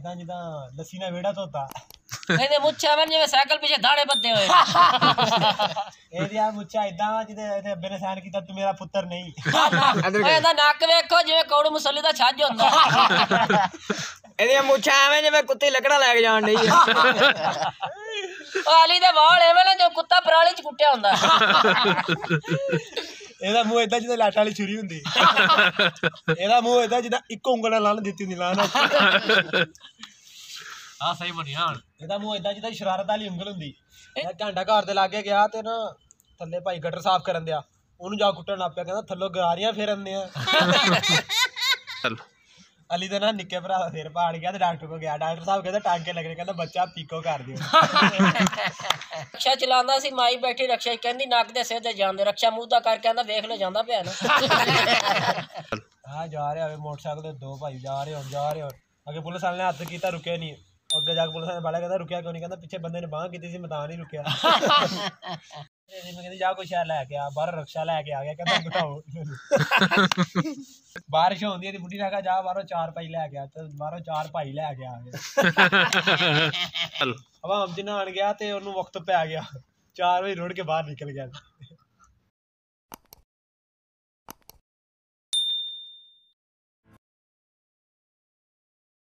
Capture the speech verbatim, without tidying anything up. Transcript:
इदा जिदा लस्सी ना वेड़ा धोता ਇਹਦੇ ਮੁੱਛਾਂ ਮੈਂ ਜਿਵੇਂ ਸਾਈਕਲ ਪਿੱਛੇ ਦਾੜੇ ਬੱਦੇ ਹੋਏ ਇਹਦੀ ਆ ਮੁੱਛਾਂ ਇਦਾਂ ਜਿਹਦੇ ਇਹਦੇ ਅੱਬੇ ਨੇ ਸਾਈਨ ਕੀਤਾ ਤੂੰ ਮੇਰਾ ਪੁੱਤਰ ਨਹੀਂ ਓਏ ਇਹਦਾ ਨੱਕ ਵੇਖੋ ਜਿਵੇਂ ਕੌੜ ਮੁਸੱਲੀ ਦਾ ਛੱਜ ਹੁੰਦਾ ਇਹਦੀਆਂ ਮੁੱਛਾਂ ਐਵੇਂ ਜਿਵੇਂ ਕੁੱਤੀ ਲੱਕੜਾਂ ਲੈ ਕੇ ਜਾਣ ਡਈ ਆ ਆਲੀ ਦੇ ਵਾਲ ਐਵੇਂ ਨਾ ਜੋ ਕੁੱਤਾ ਪਰਾਲੀ ਚ ਕੁੱਟਿਆ ਹੁੰਦਾ ਇਹਦਾ ਮੂੰਹ ਇਦਾਂ ਜਿੱਦਾਂ ਲਾਟਾਂ ਵਾਲੀ ਛੁਰੀ ਹੁੰਦੀ ਇਹਦਾ ਮੂੰਹ ਇਦਾਂ ਜਿੱਦਾਂ ਇੱਕੋ ਉਂਗਲ ਨਾਲ ਲਾਣ ਦਿੱਤੀ ਹੁੰਦੀ ਲਾਣ ਆ ਸਹੀ ਬਣਿਆ ਹੁਣ ਇਹਦਾ ਮੂੰਹ ਇਦਾਂ ਜਿੱਦਾਂ ਸ਼ਰਾਰਤ ਵਾਲੀ ਉਂਗਲ ਹੁੰਦੀ ਇਹ ਘੰਟਾ ਘਰ ਦੇ ਲਾਗੇ ਗਿਆ ਤੇ ਨਾ ਥੱਲੇ ਭਾਈ ਗਟਰ ਸਾਫ਼ ਕਰਨ ਦਿਆ ਉਹਨੂੰ ਜਾ ਕੁੱਟਣ ਲੱਗ ਪਿਆ ਕਹਿੰਦਾ ਥੱਲੋਂ ਗਾਰੀਆਂ ਫੇਰਨ ਆ ਅਲੀ ਦਾ ਨਾ ਨਿੱਕੇ ਭਰਾ ਦਾ ਸਿਰ ਪਾੜ ਗਿਆ ਤੇ ਡਾਕਟਰ ਕੋਲ ਗਿਆ ਡਾਕਟਰ ਸਾਹਿਬ ਕਹਿੰਦਾ ਟਾਂਕੇ ਲੱਗਣੇ ਕਹਿੰਦਾ ਬੱਚਾ ਪੀਕੋ ਕਰ ਦਿਓ ਰਕਸ਼ਾ ਚਲਾਉਂਦਾ ਸੀ ਮਾਈ ਬੈਠੀ ਰਕਸ਼ਾ ਕਹਿੰਦੀ ਨੱਕ ਦੇ ਸਿਰ ਤੇ ਜਾਂਦੇ ਰਕਸ਼ਾ ਮੂੰਹ ਦਾ ਕਰ ਕਹਿੰਦਾ ਵੇਖ ਲੈ ਜਾਂਦਾ ਪਿਆ ਨਾ ਹਾਂ ਜਾ ਰਹੇ ਹੋਵੇ ਮੋਟਰਸਾਈਕਲ ਤੇ ਦੋ ਭਾਈ ਜਾ ਰਹੇ ਹੋਣ ਜਾ ਰਹੇ ਹੋਣ ਅੱਗੇ ਪੁਲਿਸ ਵਾਲੇ ਨੇ ਹੱਥ ਕੀਤਾ ਰੁਕਿਆ ਨਹੀਂ ਅੱਗੇ ਜਾ ਕੇ ਪੁਲਿਸ ਵਾਲੇ ਬਾਲਾ ਕਹਿੰਦਾ ਰੁਕਿਆ ਕਿਉਂ ਨਹੀਂ ਕਹਿੰਦਾ ਪਿੱਛੇ ਬੰਦੇ ਨੇ ਬਾਂਹ ਕੀਤੀ ਸੀ ਮੈਂ ਤਾਂ ਨਹੀਂ ਰੁਕਿਆ ਮੈਂ ਕਹਿੰਦੀ ਜਾ ਕੋਈ ਸ਼ਹਿਰ ਲੈ ਕੇ ਆ ਬਾਹਰ ਰਕਸ਼ਾ ਲੈ ਕੇ ਆ ਗਿਆ ਕਹਿੰਦਾ ਬਿਠਾਓ ਬਾਰਿਸ਼ ਹੁੰਦੀ ਹੈ ਤੇ ਬੁੱਢੀ ਨੇ ਕਿਹਾ ਜਾ ਬਾਹਰੋਂ ਚਾਰ ਭਾਈ ਲੈ ਕੇ ਆ ਤੇ ਬਾਹਰੋਂ ਚਾਰ ਭਾਈ ਲੈ ਕੇ ਆ ਗਏ ਹਵਾ ਹਮ ਜਿੰਨਾ ਆਣ ਗਿਆ ਤੇ ਉਹਨੂੰ ਵਕਤ ਪੈ ਗਿਆ ਚਾਰ ਵਜੇ ਰੋੜ ਕੇ ਬਾਹਰ ਨਿਕਲ ਗਿਆ